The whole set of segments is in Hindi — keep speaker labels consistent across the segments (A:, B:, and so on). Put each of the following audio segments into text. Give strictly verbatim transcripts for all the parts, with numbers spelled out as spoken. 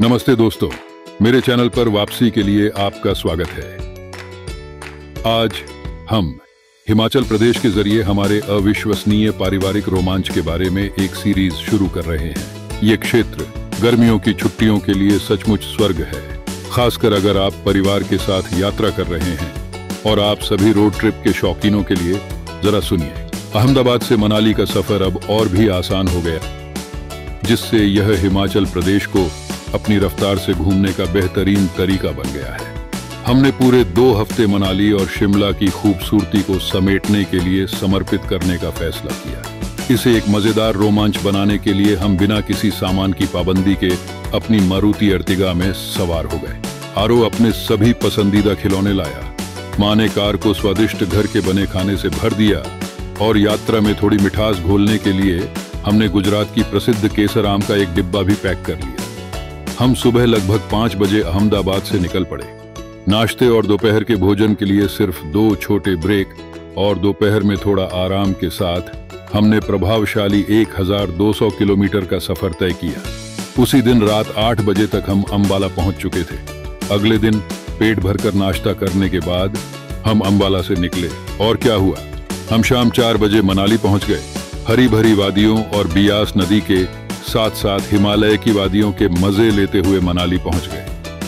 A: नमस्ते दोस्तों, मेरे चैनल पर वापसी के लिए आपका स्वागत है। आज हम हिमाचल प्रदेश के जरिए हमारे अविश्वसनीय पारिवारिक रोमांच के बारे में एक सीरीज शुरू कर रहे हैं। ये क्षेत्र गर्मियों की छुट्टियों के लिए सचमुच स्वर्ग है, खासकर अगर आप परिवार के साथ यात्रा कर रहे हैं। और आप सभी रोड ट्रिप के शौकीनों के लिए जरा सुनिए। अहमदाबाद से मनाली का सफर अब और भी आसान हो गया, जिससे यह हिमाचल प्रदेश को अपनी रफ्तार से घूमने का बेहतरीन तरीका बन गया है। हमने पूरे दो हफ्ते मनाली और शिमला की खूबसूरती को समेटने के लिए समर्पित करने का फैसला किया। इसे एक मजेदार रोमांच बनाने के लिए हम बिना किसी सामान की पाबंदी के अपनी मारुति अर्टिगा में सवार हो गए। आरो अपने सभी पसंदीदा खिलौने लाया, माँ ने कार को स्वादिष्ट घर के बने खाने से भर दिया और यात्रा में थोड़ी मिठास घोलने के लिए हमने गुजरात की प्रसिद्ध केसर आम का एक डिब्बा भी पैक कर लिया। हम सुबह लगभग पाँच बजे अहमदाबाद से निकल पड़े। नाश्ते और दोपहर के भोजन के लिए सिर्फ दो छोटे ब्रेक और दोपहर में थोड़ा आराम के साथ हमने प्रभावशाली एक हज़ार दो सौ किलोमीटर का सफर तय किया। उसी दिन रात आठ बजे तक हम अंबाला पहुंच चुके थे। अगले दिन पेट भरकर नाश्ता करने के बाद हम अंबाला से निकले और क्या हुआ, हम शाम चार बजे मनाली पहुंच गए। हरी भरी वादियों और बियास नदी के साथ साथ हिमालय की वादियों के मजे लेते हुए मनाली पहुंच गए।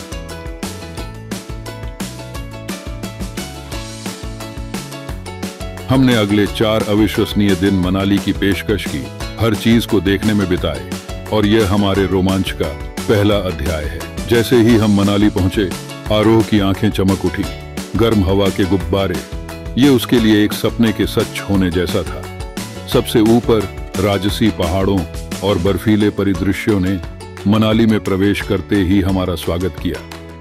A: हमने अगले चार अविश्वसनीय दिन मनाली की पेशकश की हर चीज को देखने में बिताए और यह हमारे रोमांच का पहला अध्याय है। जैसे ही हम मनाली पहुंचे, आरोह की आंखें चमक उठी। गर्म हवा के गुब्बारे, ये उसके लिए एक सपने के सच होने जैसा था। सबसे ऊपर राजसी पहाड़ों और बर्फीले परिदृश्यों ने मनाली में प्रवेश करते ही हमारा स्वागत किया।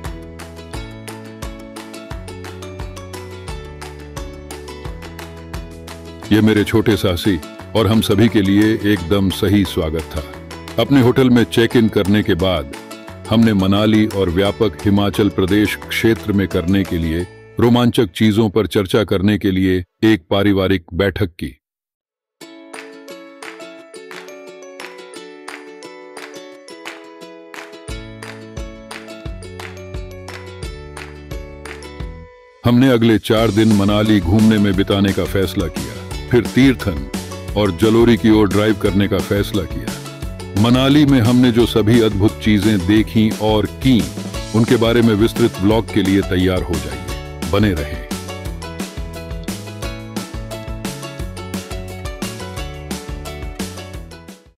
A: यह मेरे छोटे साहसी और हम सभी के लिए एकदम सही स्वागत था। अपने होटल में चेक इन करने के बाद हमने मनाली और व्यापक हिमाचल प्रदेश क्षेत्र में करने के लिए रोमांचक चीजों पर चर्चा करने के लिए एक पारिवारिक बैठक की। हमने अगले चार दिन मनाली घूमने में बिताने का फैसला किया, फिर तीर्थन और जलोरी की ओर ड्राइव करने का फैसला किया। मनाली में हमने जो सभी अद्भुत चीजें देखीं और की, उनके बारे में विस्तृत ब्लॉग के लिए तैयार हो जाइए। बने रहें।